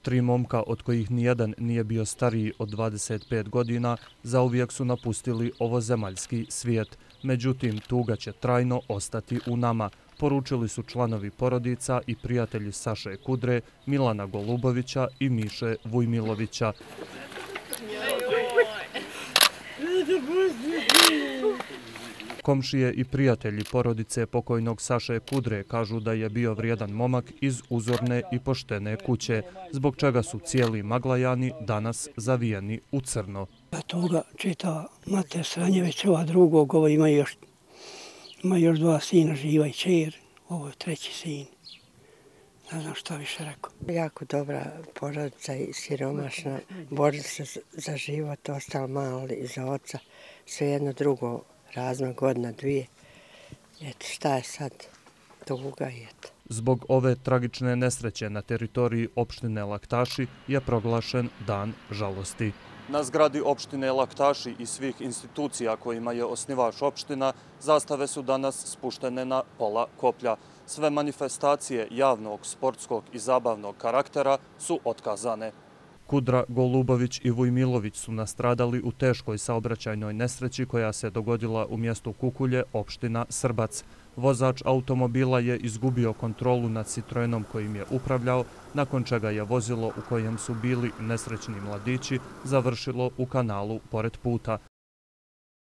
3 momka, od kojih nijedan nije bio stariji od 25 godina, zauvijek su napustili ovozemaljski svijet. Međutim, tuga će trajno ostati u nama, poručili su članovi porodica i prijatelji Saše Kudre, Milana Golubovića i Miše Vujmilovića. Komšije i prijatelji porodice pokojnog Saše Kudre kažu da je bio vrijedan momak iz uzorne i poštene kuće, zbog čega su cijeli Maglajani danas zavijeni u crno. Tuga čitava Mate Sranjević, ova drugog, ovo ima još 2 sina, živa i čer, ovo je 3. sin. Ne znam šta više rekao. Jako dobra porodica i siromašna, borili se za život, ostalo malo iza oca, sve jedno drugo, razno godina, 2. Eto, šta je sad? Tuga i eto. Zbog ove tragične nesreće na teritoriji opštine Laktaši je proglašen Dan žalosti. Na zgradi opštine Laktaši i svih institucija kojima je osnivač opština, zastave su danas spuštene na pola koplja. Sve manifestacije javnog, sportskog i zabavnog karaktera su otkazane. Kudra, Golubović i Vujmilović su nastradali u teškoj saobraćajnoj nesreći koja se dogodila u mjestu Kukulje, opština Srbac. Vozač automobila je izgubio kontrolu nad Citroenom kojim je upravljao, nakon čega je vozilo u kojem su bili nesrećni mladići završilo u kanalu pored puta.